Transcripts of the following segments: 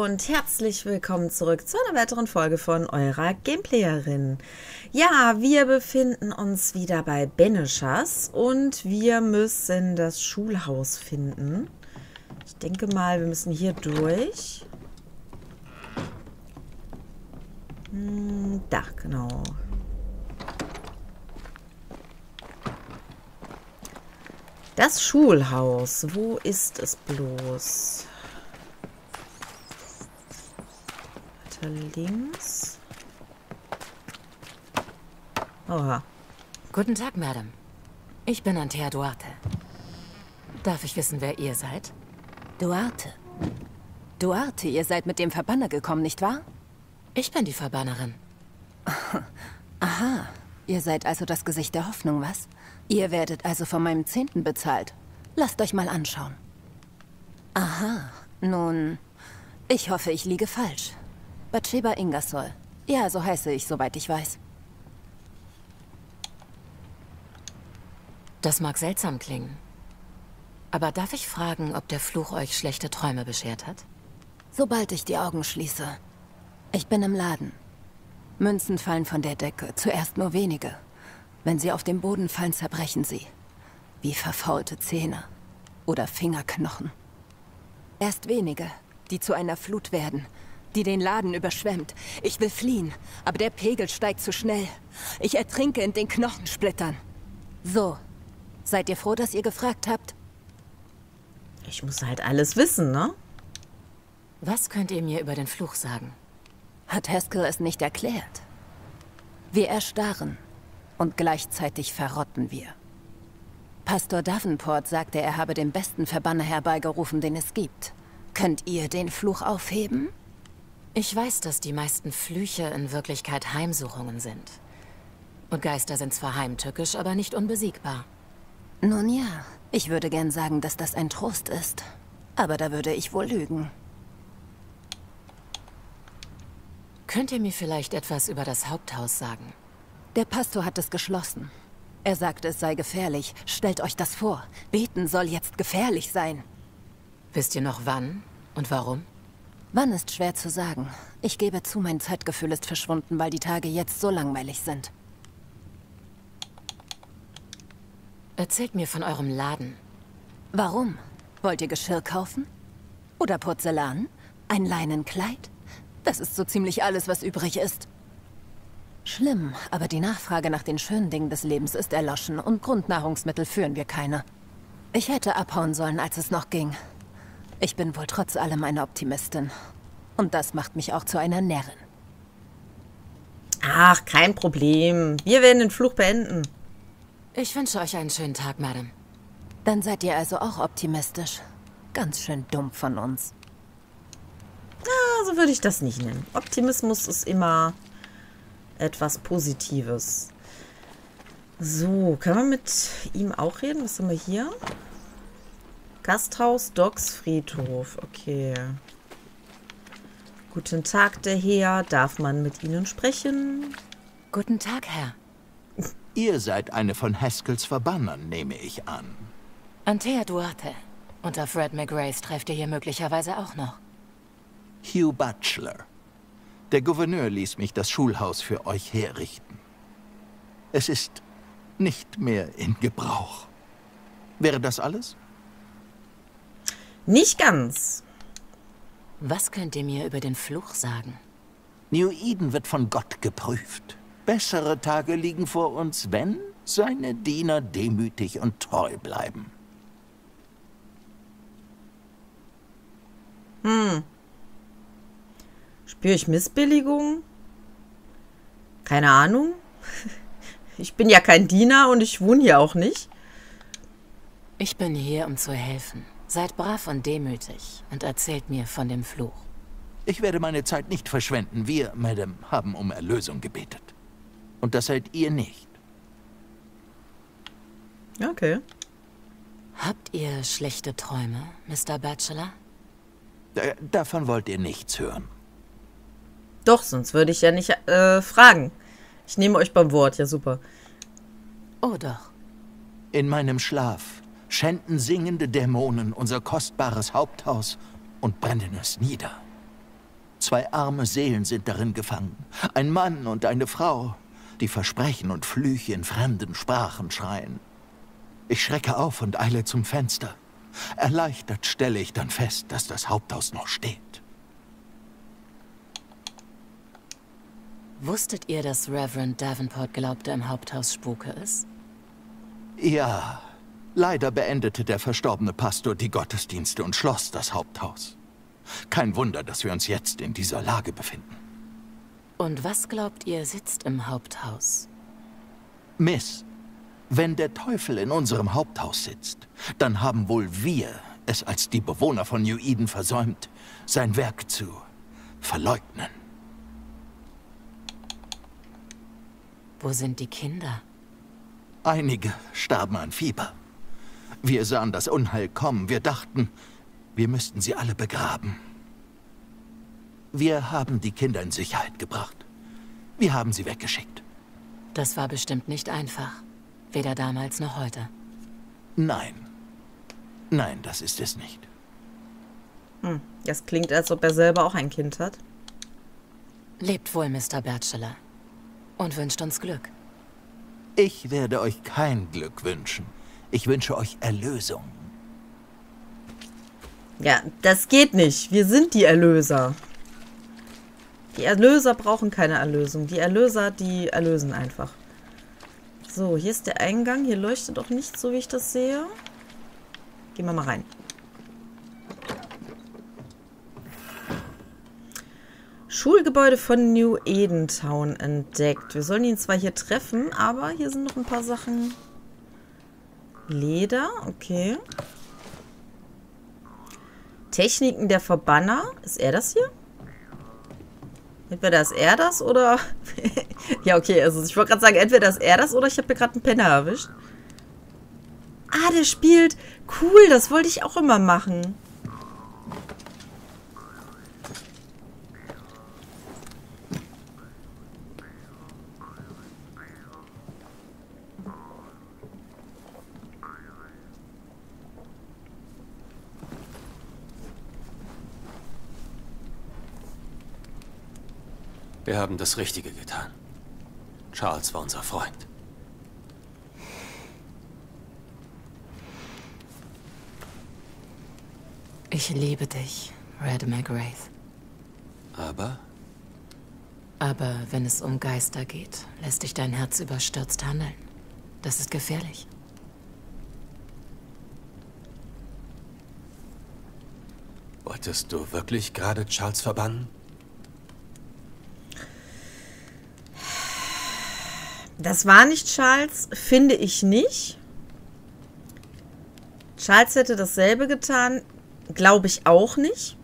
und herzlich willkommen zurück zu einer weiteren Folge von eurer Gameplayerin. Ja, wir befinden uns wieder bei Benešas und wir müssen das Schulhaus finden. Ich denke mal, wir müssen hier durch. Da, genau. Das Schulhaus, wo ist es bloß? Weiter links. Oha. Guten Tag, Madame. Ich bin Antea Duarte. Darf ich wissen, wer ihr seid? Duarte. Duarte, ihr seid mit dem Verbanner gekommen, nicht wahr? Ich bin die Verbannerin. Aha, ihr seid also das Gesicht der Hoffnung, was? Ihr werdet also von meinem 10. bezahlt. Lasst euch mal anschauen. Aha, nun, ich hoffe, ich liege falsch. Batsheba Ingersoll. Ja, so heiße ich, soweit ich weiß. Das mag seltsam klingen. Aber darf ich fragen, ob der Fluch euch schlechte Träume beschert hat? Sobald ich die Augen schließe. Ich bin im Laden. Münzen fallen von der Decke, zuerst nur wenige. Wenn sie auf den Boden fallen, zerbrechen sie. Wie verfaulte Zähne. Oder Fingerknochen. Erst wenige, die zu einer Flut werden, die den Laden überschwemmt. Ich will fliehen, aber der Pegel steigt zu schnell. Ich ertrinke in den Knochensplittern. So, seid ihr froh, dass ihr gefragt habt? Ich muss halt alles wissen, ne? Was könnt ihr mir über den Fluch sagen? Hat Haskell es nicht erklärt? Wir erstarren. Und gleichzeitig verrotten wir. Pastor Davenport sagte, er habe den besten Verbanner herbeigerufen, den es gibt. Könnt ihr den Fluch aufheben? Ich weiß, dass die meisten Flüche in Wirklichkeit Heimsuchungen sind. Und Geister sind zwar heimtückisch, aber nicht unbesiegbar. Nun ja, ich würde gern sagen, dass das ein Trost ist. Aber da würde ich wohl lügen. Könnt ihr mir vielleicht etwas über das Haupthaus sagen? Der Pastor hat es geschlossen. Er sagte, es sei gefährlich. Stellt euch das vor. Beten soll jetzt gefährlich sein. Wisst ihr noch wann und warum? Wann ist schwer zu sagen. Ich gebe zu, mein Zeitgefühl ist verschwunden, weil die Tage jetzt so langweilig sind. Erzählt mir von eurem Laden. Warum? Wollt ihr Geschirr kaufen? Oder Porzellan? Ein Leinenkleid? Das ist so ziemlich alles, was übrig ist. Schlimm, aber die Nachfrage nach den schönen Dingen des Lebens ist erloschen und Grundnahrungsmittel führen wir keine. Ich hätte abhauen sollen, als es noch ging. Ich bin wohl trotz allem eine Optimistin. Und das macht mich auch zu einer Närrin. Ach, kein Problem. Wir werden den Fluch beenden. Ich wünsche euch einen schönen Tag, Madame. Dann seid ihr also auch optimistisch. Ganz schön dumm von uns. Ah, so würde ich das nicht nennen. Optimismus ist immer etwas Positives. So, können wir mit ihm auch reden? Was haben wir hier? Gasthaus, Docks, Friedhof. Okay. Guten Tag, der Herr. Darf man mit Ihnen sprechen? Guten Tag, Herr. Ihr seid eine von Haskells Verbannern, nehme ich an. Antea Duarte. Unter Fred McRae trefft ihr hier möglicherweise auch noch. Hugh Batchelor. Der Gouverneur ließ mich das Schulhaus für euch herrichten. Es ist nicht mehr in Gebrauch. Wäre das alles? Nicht ganz. Was könnt ihr mir über den Fluch sagen? New Eden wird von Gott geprüft. Bessere Tage liegen vor uns, wenn seine Diener demütig und treu bleiben. Spüre ich Missbilligung? Keine Ahnung. Ich bin ja kein Diener und ich wohne hier auch nicht. Ich bin hier, um zu helfen. Seid brav und demütig und erzählt mir von dem Fluch. Ich werde meine Zeit nicht verschwenden. Wir, Madame, haben um Erlösung gebetet. Und das seid ihr nicht. Okay. Habt ihr schlechte Träume, Mr. Batchelor? Davon wollt ihr nichts hören. Doch, sonst würde ich ja nicht fragen. Ich nehme euch beim Wort. Ja, super. Oh doch. In meinem Schlaf schänden singende Dämonen unser kostbares Haupthaus und brennen es nieder. 2 arme Seelen sind darin gefangen. Ein Mann und eine Frau, die Versprechen und Flüche in fremden Sprachen schreien. Ich schrecke auf und eile zum Fenster. Erleichtert stelle ich dann fest, dass das Haupthaus noch steht. Wusstet ihr, dass Reverend Davenport glaubte, im Haupthaus Spuke ist? Ja, leider beendete der verstorbene Pastor die Gottesdienste und schloss das Haupthaus. Kein Wunder, dass wir uns jetzt in dieser Lage befinden. Und was glaubt ihr sitzt im Haupthaus? Miss, wenn der Teufel in unserem Haupthaus sitzt, dann haben wohl wir es als die Bewohner von New Eden versäumt, sein Werk zu verleugnen. Wo sind die Kinder? Einige starben an Fieber. Wir sahen das Unheil kommen. Wir dachten, wir müssten sie alle begraben. Wir haben die Kinder in Sicherheit gebracht. Wir haben sie weggeschickt. Das war bestimmt nicht einfach. Weder damals noch heute. Nein. Nein, das ist es nicht. Das klingt, als ob er selber auch ein Kind hat. Lebt wohl, Mr. Batchelor. Und wünscht uns Glück. Ich werde euch kein Glück wünschen. Ich wünsche euch Erlösung. Ja, das geht nicht. Wir sind die Erlöser. Die Erlöser brauchen keine Erlösung. Die Erlöser, die erlösen einfach. So, hier ist der Eingang. Hier leuchtet auch nicht so, wie ich das sehe. Gehen wir mal rein. Schulgebäude von New Eden Town entdeckt. Wir sollen ihn zwar hier treffen, aber hier sind noch ein paar Sachen. Leder, okay. Techniken der Verbanner. Ist er das hier? Entweder ist er das oder... ja, okay, also ich wollte gerade sagen, entweder ist er das oder ich habe mir gerade einen Penner erwischt. Ah, der spielt... Cool, das wollte ich auch immer machen. Wir haben das Richtige getan. Charles war unser Freund. Ich liebe dich, Red McGrath. Aber Aber wenn es um Geister geht, lässt dich dein Herz überstürzt handeln. Das ist gefährlich. wolltest du wirklich gerade Charles verbannen? Das war nicht Charles, finde ich nicht. Charles hätte dasselbe getan, glaube ich auch nicht.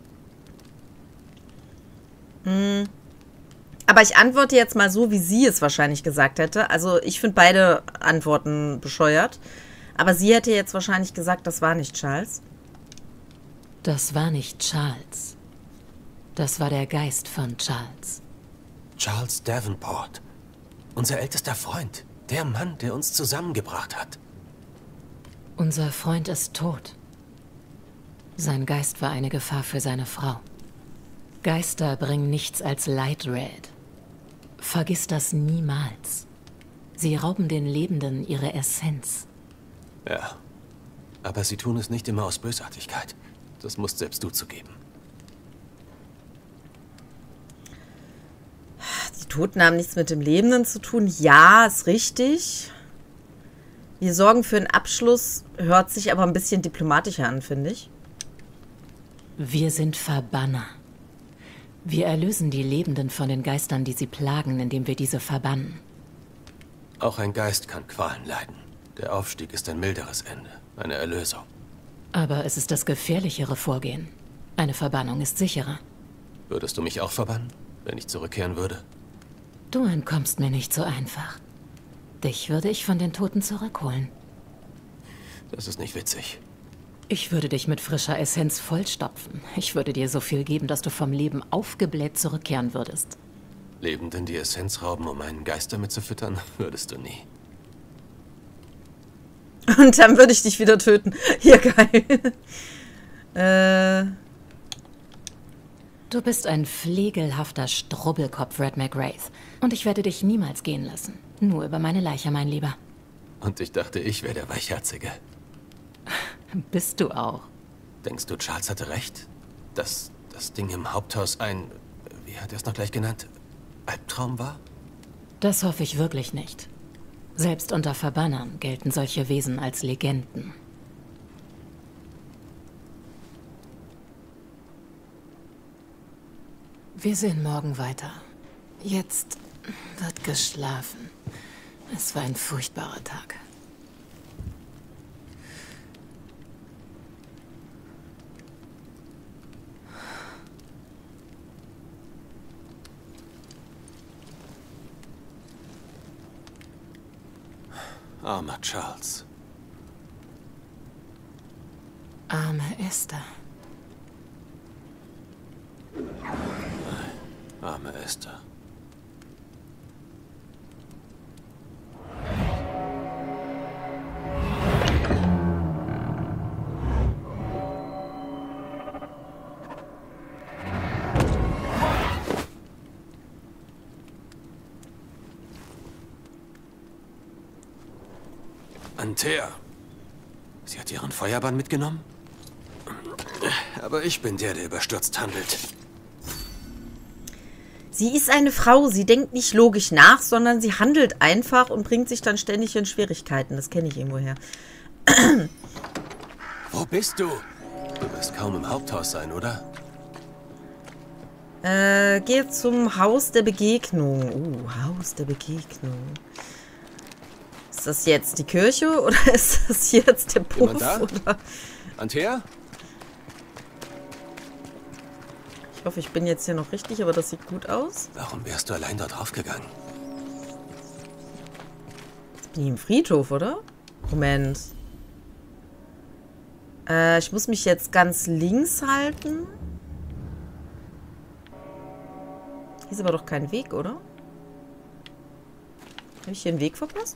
Aber ich antworte jetzt mal so, wie sie es wahrscheinlich gesagt hätte. Also ich finde beide Antworten bescheuert. Aber sie hätte jetzt wahrscheinlich gesagt, das war nicht Charles. Das war nicht Charles. Das war der Geist von Charles. Charles Davenport. Unser ältester Freund. Der Mann, der uns zusammengebracht hat. Unser Freund ist tot. Sein Geist war eine Gefahr für seine Frau. Geister bringen nichts als Leid, Red. Vergiss das niemals. Sie rauben den Lebenden ihre Essenz. Ja. Aber sie tun es nicht immer aus Bösartigkeit. Das musst selbst du zugeben. Die Toten haben nichts mit dem Lebenden zu tun. Ja, ist richtig. Wir sorgen für einen Abschluss, hört sich aber ein bisschen diplomatischer an, finde ich. Wir sind Verbanner. Wir erlösen die Lebenden von den Geistern, die sie plagen, indem wir diese verbannen. Auch ein Geist kann Qualen leiden. Der Aufstieg ist ein milderes Ende, eine Erlösung. Aber es ist das gefährlichere Vorgehen. Eine Verbannung ist sicherer. Würdest du mich auch verbannen, wenn ich zurückkehren würde? Du entkommst mir nicht so einfach. Dich würde ich von den Toten zurückholen. Das ist nicht witzig. Ich würde dich mit frischer Essenz vollstopfen. Ich würde dir so viel geben, dass du vom Leben aufgebläht zurückkehren würdest. Lebenden die Essenz rauben, um einen Geist damit zu füttern, würdest du nie. Und dann würde ich dich wieder töten. Ja, geil. Du bist ein flegelhafter Strubbelkopf, Red McWraith. Und ich werde dich niemals gehen lassen. Nur über meine Leiche, mein Lieber. Und ich dachte, ich wäre der Weichherzige. Bist du auch. Denkst du, Charles hatte recht? Dass das Ding im Haupthaus ein, wie hat er es noch gleich genannt, Albtraum war? Das hoffe ich wirklich nicht. Selbst unter Verbannern gelten solche Wesen als Legenden. Wir sehen morgen weiter. Jetzt wird geschlafen. Es war ein furchtbarer Tag. Armer Charles. Arme Esther. Arme Esther. Antea. Sie hat ihren Feuerbann mitgenommen? Aber ich bin der überstürzt handelt. Sie ist eine Frau. Sie denkt nicht logisch nach, sondern sie handelt einfach und bringt sich dann ständig in Schwierigkeiten. Das kenne ich irgendwoher. Wo bist du? Du wirst kaum im Haupthaus sein, oder? Geh zum Haus der Begegnung. Haus der Begegnung. Ist das jetzt die Kirche oder ist das jetzt der Puff? Jemand da? Oder? Antea? Ich hoffe, ich bin jetzt hier noch richtig, aber das sieht gut aus. Warum wärst du allein dort raufgegangen? Jetzt bin ich im Friedhof, oder? Moment. Ich muss mich jetzt ganz links halten. Hier ist aber doch kein Weg, oder? Habe ich hier einen Weg verpasst?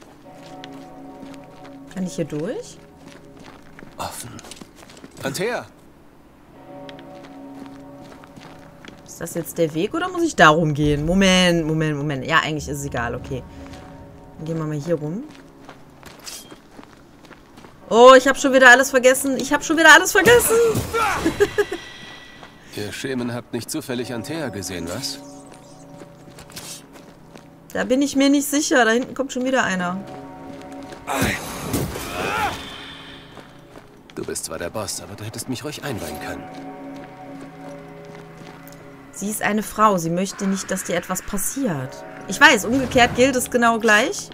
Kann ich hier durch? Offen. Antea! Ist das jetzt der Weg oder muss ich darum gehen? Moment. Ja, eigentlich ist es egal, okay. Dann gehen wir mal hier rum. Oh, ich habe schon wieder alles vergessen. Ihr Schemen habt nicht zufällig Antea gesehen, was? Da bin ich mir nicht sicher. Da hinten kommt schon wieder einer. Du bist zwar der Boss, aber du hättest mich ruhig einweihen können. Sie ist eine Frau. Sie möchte nicht, dass dir etwas passiert. Ich weiß, umgekehrt gilt es genau gleich.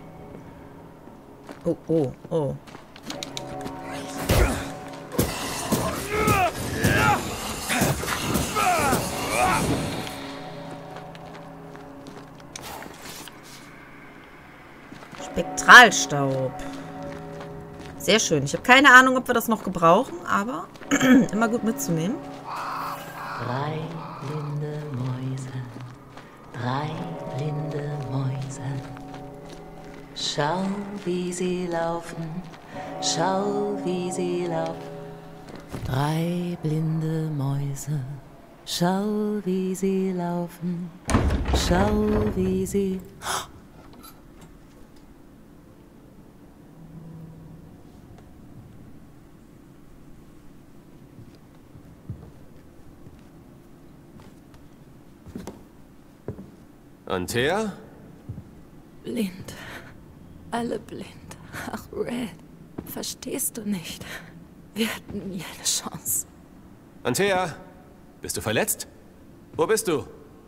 Oh. Spektralstaub. Sehr schön. Ich habe keine Ahnung, ob wir das noch gebrauchen, aber immer gut mitzunehmen. 3 blinde Mäuse, 3 blinde Mäuse. Schau, wie sie laufen, schau, wie sie laufen. 3 blinde Mäuse, schau, wie sie laufen, schau, wie sie... Antea? Blind. Alle blind. Ach, Red. Verstehst du nicht? Wir hatten nie eine Chance. Antea? Bist du verletzt? Wo bist du?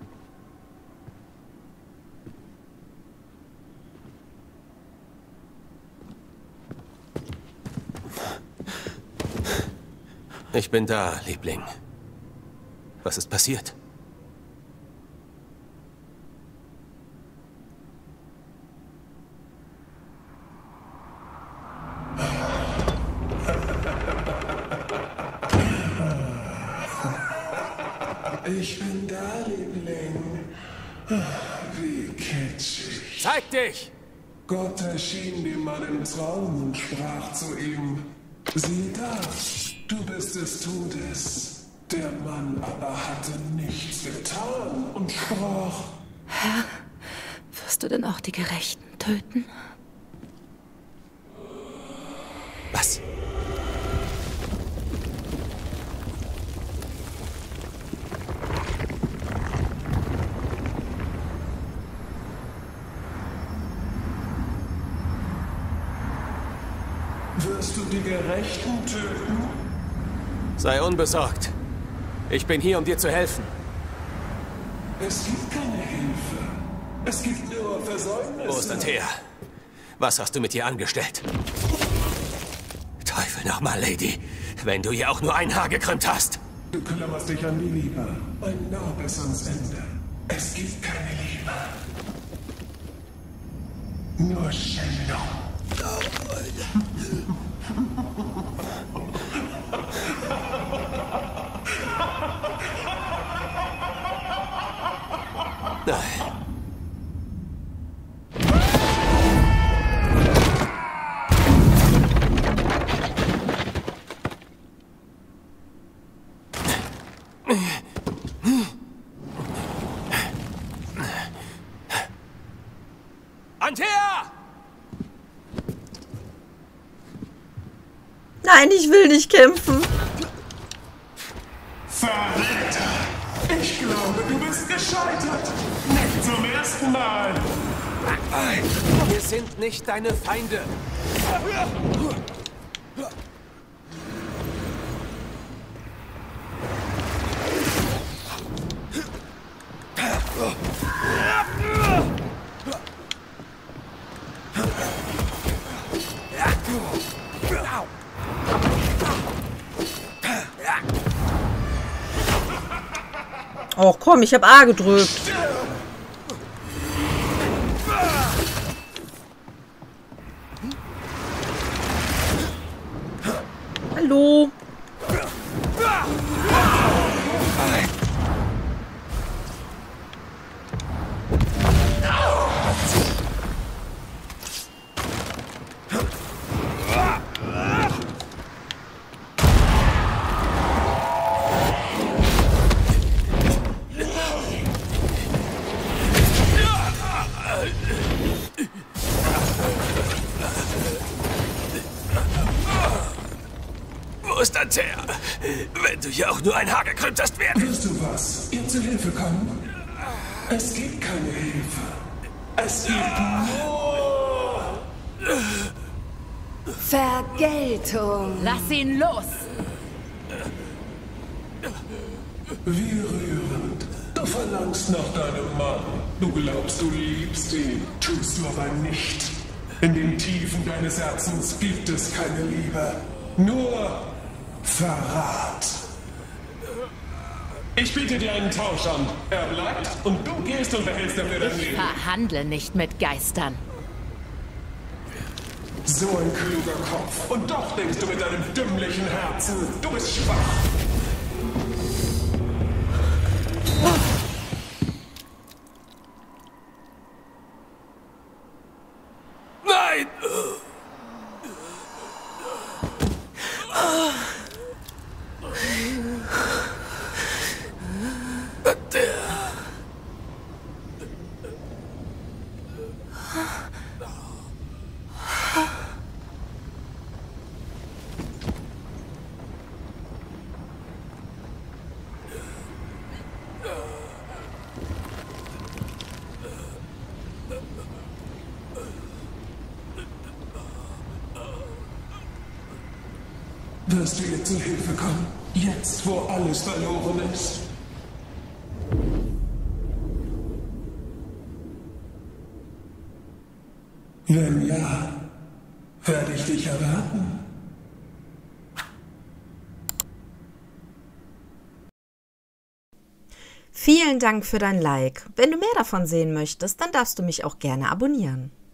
Ich bin da, Liebling. Was ist passiert? Ich bin da, Liebling. Wie kitschig. Zeig dich! Gott erschien dem Mann im Traum und sprach zu ihm: Sieh da, du bist des Todes. Der Mann aber hatte nichts getan und sprach: Herr, wirst du denn auch die Gerechten töten? Was? Wirst du die Gerechten töten? Sei unbesorgt. Ich bin hier, um dir zu helfen. Es gibt keine Hilfe. Es gibt nur Versäumnisse. Wo ist Antea? Was hast du mit ihr angestellt? Teufel nochmal, Lady. Wenn du ihr auch nur ein Haar gekrümmt hast. Du klammerst dich an die Liebe. Ein nah bis ans Ende. Es gibt keine Liebe. Nur Schändung. Nein. Antea! Nein, ich will nicht kämpfen. Verräter! Ich glaube, du bist gescheitert. Nicht zum ersten Mal. Wir sind nicht deine Feinde. Och komm, ich habe A gedrückt. Hallo. Wo ist Antea? Wenn du hier auch nur ein Haar gekrümmt hast, werden... Willst du was? Ihr zu Hilfe kommen? Es gibt keine Hilfe. Es gibt nur... Vergeltung! Lass ihn los! Wie rührend. Du verlangst nach deinem Mann. Du glaubst, du liebst ihn. Tust du aber nicht. In den Tiefen deines Herzens gibt es keine Liebe. Nur Verrat. Ich biete dir einen Tausch an. Er bleibt und du gehst und behältst dafür dein Leben. Verhandle nicht mit Geistern. So ein kluger Kopf. Und doch denkst du mit deinem dümmlichen Herzen, du bist schwach. Nein! Wirst du ihr zu Hilfe kommen? Jetzt, wo alles verloren ist? Wenn ja, werde ich dich erwarten. Vielen Dank für dein Like. Wenn du mehr davon sehen möchtest, dann darfst du mich auch gerne abonnieren.